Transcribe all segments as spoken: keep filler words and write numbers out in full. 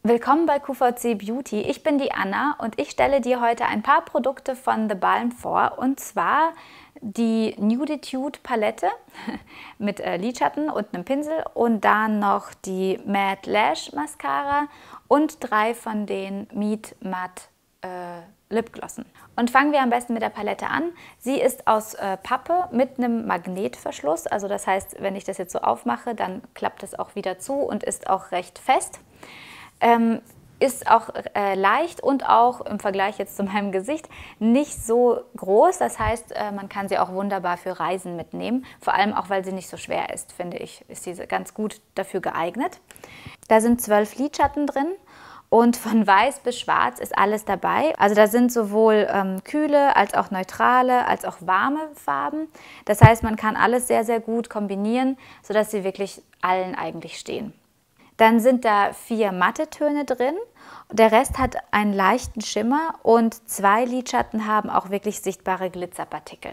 Willkommen bei Q V C Beauty. Ich bin die Anna und ich stelle dir heute ein paar Produkte von The Balm vor, und zwar die Nuditude Palette mit äh, Lidschatten und einem Pinsel und dann noch die Matte Lash Mascara und drei von den Meet Matte äh, Lipglossen. Und fangen wir am besten mit der Palette an. Sie ist aus äh, Pappe mit einem Magnetverschluss, also das heißt, wenn ich das jetzt so aufmache, dann klappt es auch wieder zu und ist auch recht fest. Ähm, ist auch äh, leicht und auch im Vergleich jetzt zu meinem Gesicht nicht so groß. Das heißt, äh, man kann sie auch wunderbar für Reisen mitnehmen. Vor allem auch, weil sie nicht so schwer ist, finde ich, ist sie ganz gut dafür geeignet. Da sind zwölf Lidschatten drin und von weiß bis schwarz ist alles dabei. Also da sind sowohl ähm, kühle als auch neutrale als auch warme Farben. Das heißt, man kann alles sehr, sehr gut kombinieren, sodass sie wirklich allen eigentlich stehen. Dann sind da vier matte Töne drin, der Rest hat einen leichten Schimmer und zwei Lidschatten haben auch wirklich sichtbare Glitzerpartikel.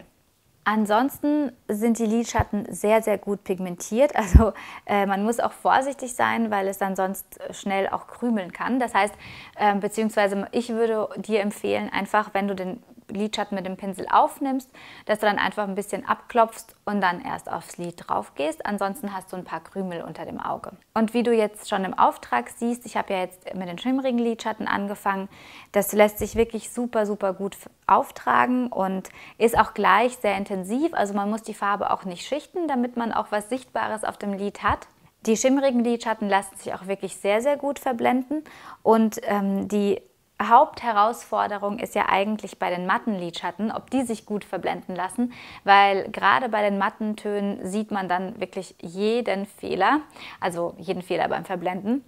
Ansonsten sind die Lidschatten sehr, sehr gut pigmentiert, also äh, man muss auch vorsichtig sein, weil es dann sonst schnell auch krümeln kann. Das heißt, äh, beziehungsweise ich würde dir empfehlen, einfach wenn du den Lidschatten mit dem Pinsel aufnimmst, dass du dann einfach ein bisschen abklopfst und dann erst aufs Lid drauf gehst. Ansonsten hast du ein paar Krümel unter dem Auge. Und wie du jetzt schon im Auftrag siehst, ich habe ja jetzt mit den schimmrigen Lidschatten angefangen, das lässt sich wirklich super, super gut auftragen und ist auch gleich sehr intensiv. Also man muss die Farbe auch nicht schichten, damit man auch was Sichtbares auf dem Lid hat. Die schimmrigen Lidschatten lassen sich auch wirklich sehr, sehr gut verblenden und ähm, die Hauptherausforderung ist ja eigentlich bei den matten Lidschatten, ob die sich gut verblenden lassen, weil gerade bei den matten Tönen sieht man dann wirklich jeden Fehler, also jeden Fehler beim Verblenden.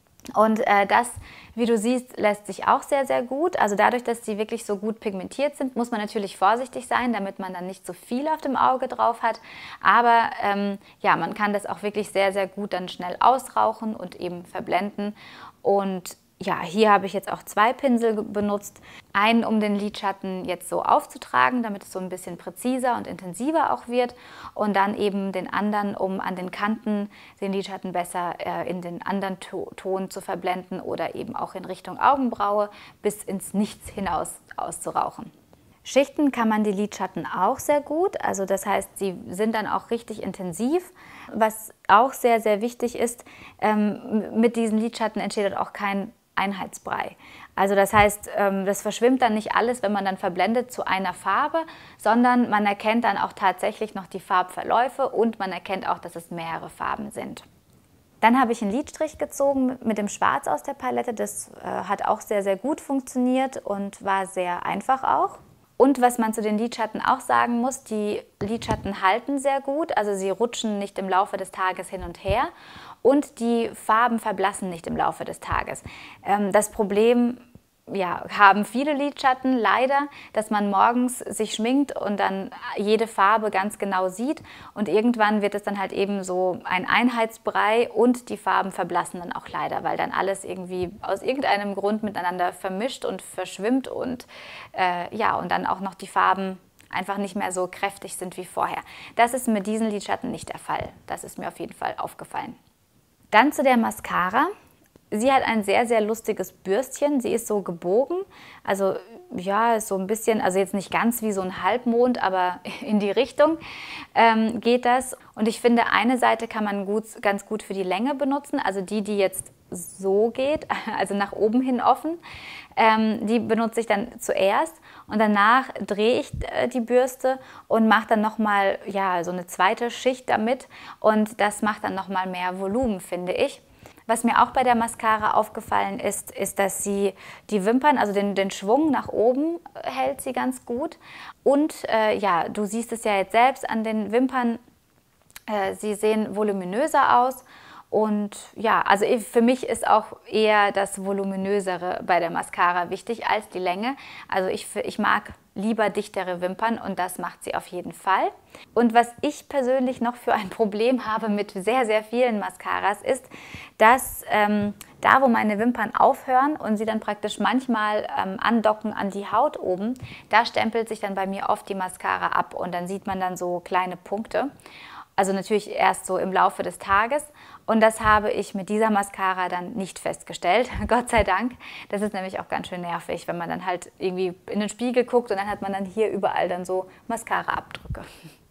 Und äh, das, wie du siehst, lässt sich auch sehr, sehr gut. Also dadurch, dass sie wirklich so gut pigmentiert sind, muss man natürlich vorsichtig sein, damit man dann nicht so viel auf dem Auge drauf hat. Aber ähm, ja, man kann das auch wirklich sehr, sehr gut dann schnell ausrauchen und eben verblenden. Und ja, hier habe ich jetzt auch zwei Pinsel benutzt. Einen, um den Lidschatten jetzt so aufzutragen, damit es so ein bisschen präziser und intensiver auch wird. Und dann eben den anderen, um an den Kanten den Lidschatten besser äh, in den anderen to Ton zu verblenden oder eben auch in Richtung Augenbraue bis ins Nichts hinaus auszurauchen. Schichten kann man die Lidschatten auch sehr gut, also das heißt, sie sind dann auch richtig intensiv. Was auch sehr, sehr wichtig ist, ähm, mit diesen Lidschatten entsteht auch kein Einheitsbrei. Also das heißt, das verschwimmt dann nicht alles, wenn man dann verblendet zu einer Farbe, sondern man erkennt dann auch tatsächlich noch die Farbverläufe und man erkennt auch, dass es mehrere Farben sind. Dann habe ich einen Lidstrich gezogen mit dem Schwarz aus der Palette. Das hat auch sehr, sehr gut funktioniert und war sehr einfach auch. Und was man zu den Lidschatten auch sagen muss, die Lidschatten halten sehr gut, also sie rutschen nicht im Laufe des Tages hin und her und die Farben verblassen nicht im Laufe des Tages. Das Problem ja, haben viele Lidschatten leider, dass man morgens sich schminkt und dann jede Farbe ganz genau sieht und irgendwann wird es dann halt eben so ein Einheitsbrei und die Farben verblassen dann auch leider, weil dann alles irgendwie aus irgendeinem Grund miteinander vermischt und verschwimmt und äh, ja, und dann auch noch die Farben einfach nicht mehr so kräftig sind wie vorher. Das ist mit diesen Lidschatten nicht der Fall. Das ist mir auf jeden Fall aufgefallen. Dann zu der Mascara. Sie hat ein sehr, sehr lustiges Bürstchen. Sie ist so gebogen, also ja, ist so ein bisschen, also jetzt nicht ganz wie so ein Halbmond, aber in die Richtung ähm, geht das. Und ich finde, eine Seite kann man gut, ganz gut für die Länge benutzen, also die, die jetzt so geht, also nach oben hin offen. Ähm, die benutze ich dann zuerst und danach drehe ich äh, die Bürste und mache dann nochmal ja, so eine zweite Schicht damit und das macht dann nochmal mehr Volumen, finde ich. Was mir auch bei der Mascara aufgefallen ist, ist, dass sie die Wimpern, also den, den Schwung nach oben hält sie ganz gut. Und äh, ja, du siehst es ja jetzt selbst an den Wimpern, äh, sie sehen voluminöser aus. Und ja, also für mich ist auch eher das Voluminösere bei der Mascara wichtig als die Länge. Also ich, ich mag lieber dichtere Wimpern und das macht sie auf jeden Fall. Und was ich persönlich noch für ein Problem habe mit sehr, sehr vielen Mascaras ist, dass ähm, da, wo meine Wimpern aufhören und sie dann praktisch manchmal ähm, andocken an die Haut oben, da stempelt sich dann bei mir oft die Mascara ab und dann sieht man dann so kleine Punkte. Also natürlich erst so im Laufe des Tages. Und das habe ich mit dieser Mascara dann nicht festgestellt, Gott sei Dank. Das ist nämlich auch ganz schön nervig, wenn man dann halt irgendwie in den Spiegel guckt und dann hat man dann hier überall dann so Mascara-Abdrücke.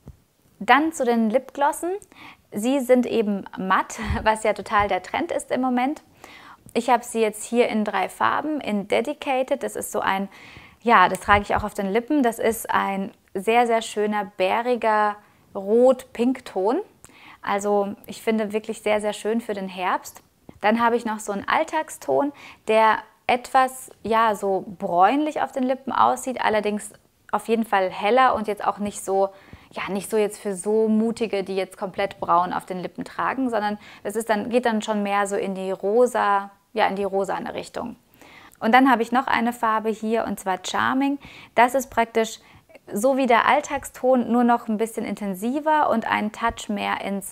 Dann zu den Lipglossen. Sie sind eben matt, was ja total der Trend ist im Moment. Ich habe sie jetzt hier in drei Farben, in Dedicated. Das ist so ein, ja, das trage ich auch auf den Lippen. Das ist ein sehr, sehr schöner, bäriger Rot-Pink-Ton. Also ich finde wirklich sehr, sehr schön für den Herbst. Dann habe ich noch so einen Alltagston, der etwas, ja, so bräunlich auf den Lippen aussieht, allerdings auf jeden Fall heller und jetzt auch nicht so, ja, nicht so jetzt für so mutige, die jetzt komplett braun auf den Lippen tragen, sondern es ist dann, geht dann schon mehr so in die rosa, ja, in die rosane Richtung. Und dann habe ich noch eine Farbe hier und zwar Charming. Das ist praktisch so wie der Alltagston, nur noch ein bisschen intensiver und einen Touch mehr ins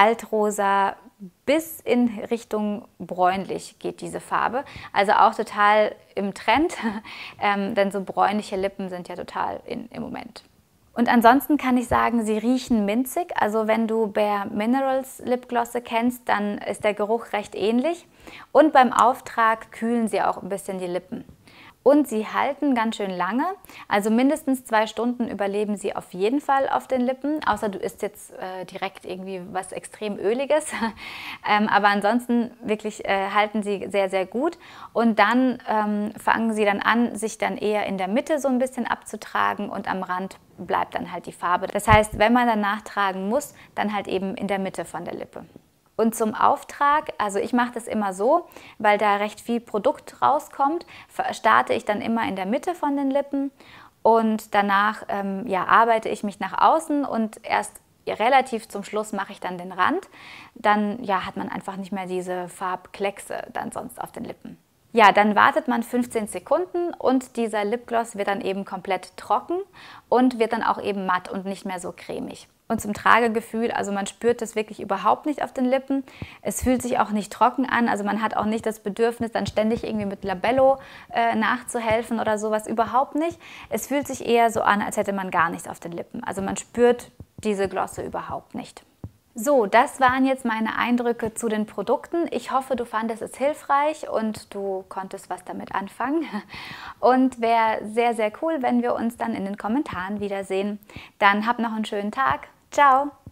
Altrosa bis in Richtung bräunlich geht diese Farbe. Also auch total im Trend, ähm, denn so bräunliche Lippen sind ja total in im Moment. Und ansonsten kann ich sagen, sie riechen minzig. Also wenn du Bare Minerals Lipglosse kennst, dann ist der Geruch recht ähnlich. Und beim Auftrag kühlen sie auch ein bisschen die Lippen. Und sie halten ganz schön lange, also mindestens zwei Stunden überleben sie auf jeden Fall auf den Lippen, außer du isst jetzt äh, direkt irgendwie was extrem Öliges. ähm, aber ansonsten wirklich äh, halten sie sehr, sehr gut. Und dann ähm, fangen sie dann an, sich dann eher in der Mitte so ein bisschen abzutragen und am Rand bleibt dann halt die Farbe. Das heißt, wenn man danach tragen muss, dann halt eben in der Mitte von der Lippe. Und zum Auftrag, also ich mache das immer so, weil da recht viel Produkt rauskommt, starte ich dann immer in der Mitte von den Lippen und danach ähm, ja, arbeite ich mich nach außen und erst relativ zum Schluss mache ich dann den Rand. Dann ja, hat man einfach nicht mehr diese Farbkleckse dann sonst auf den Lippen. Ja, dann wartet man fünfzehn Sekunden und dieser Lipgloss wird dann eben komplett trocken und wird dann auch eben matt und nicht mehr so cremig. Und zum Tragegefühl, also man spürt das wirklich überhaupt nicht auf den Lippen. Es fühlt sich auch nicht trocken an, also man hat auch nicht das Bedürfnis, dann ständig irgendwie mit Labello äh, nachzuhelfen oder sowas, überhaupt nicht. Es fühlt sich eher so an, als hätte man gar nichts auf den Lippen. Also man spürt diese Glosse überhaupt nicht. So, das waren jetzt meine Eindrücke zu den Produkten. Ich hoffe, du fandest es hilfreich und du konntest was damit anfangen. Und wäre sehr, sehr cool, wenn wir uns dann in den Kommentaren wiedersehen. Dann hab noch einen schönen Tag. Ciao!